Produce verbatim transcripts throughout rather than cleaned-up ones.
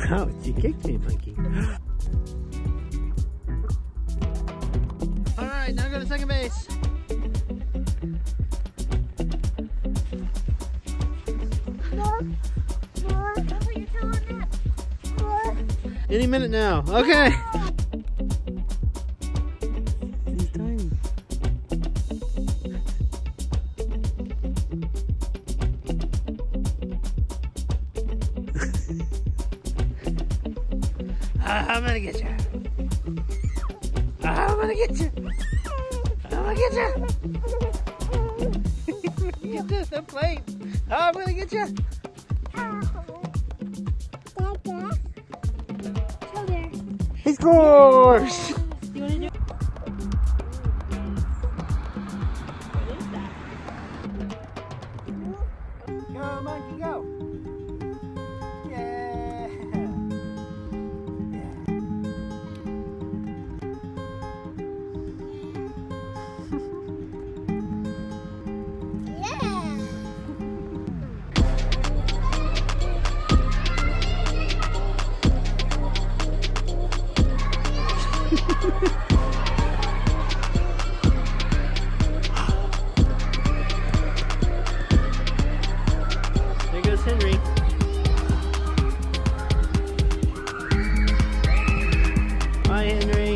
Ouch, you kicked me, monkey. Alright, now go to second base. More. More. That's what you're telling them. More. Any minute now. Okay. He's tiny. I'm gonna get you. I'm gonna get you. I'm gonna get you. Get to the plate. I'm gonna get you. He scores! You wanna do? What is that? Go, monkey, go! Yeah! There goes Henry. Bye, Henry.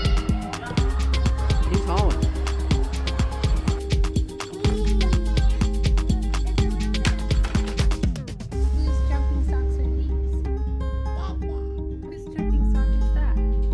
He's hauling. Whose jumping socks are these? Whose jumping sock is that?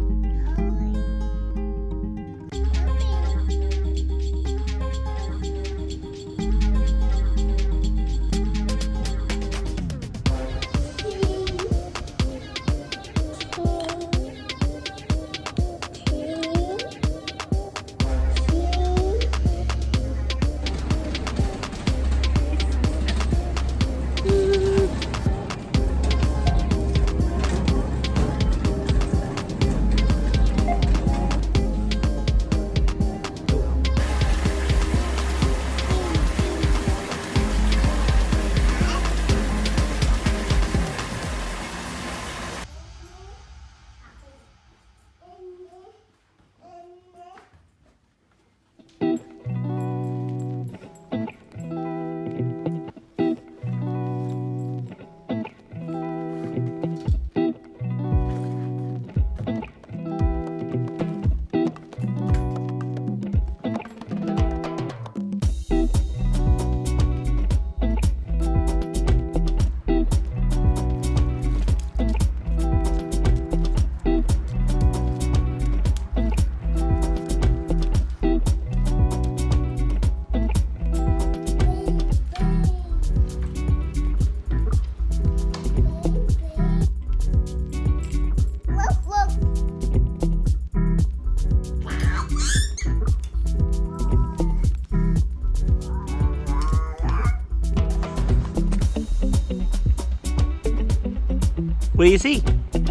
What do you see?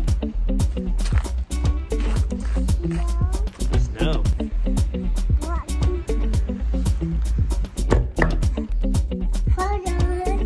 Snow. Hold on.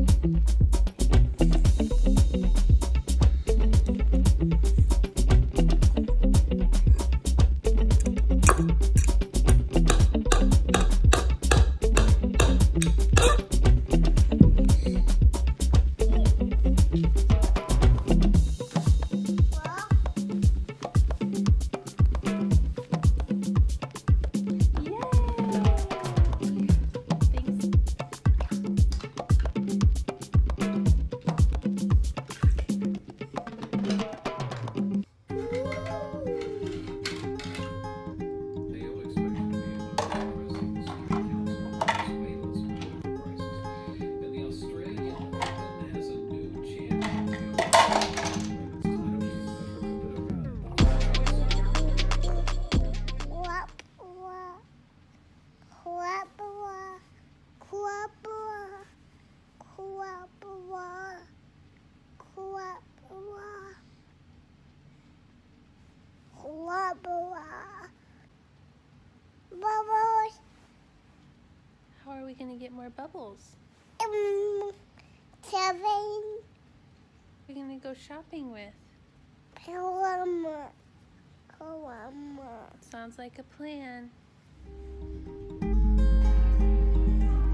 Bubbles. How are we going to get more bubbles? Um, seven. We're gonna go shopping with. Paloma. Paloma. Sounds like a plan.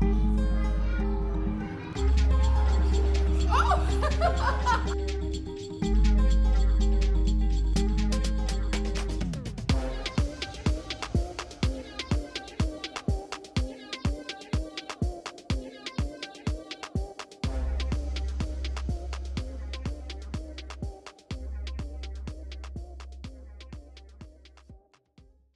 Oh!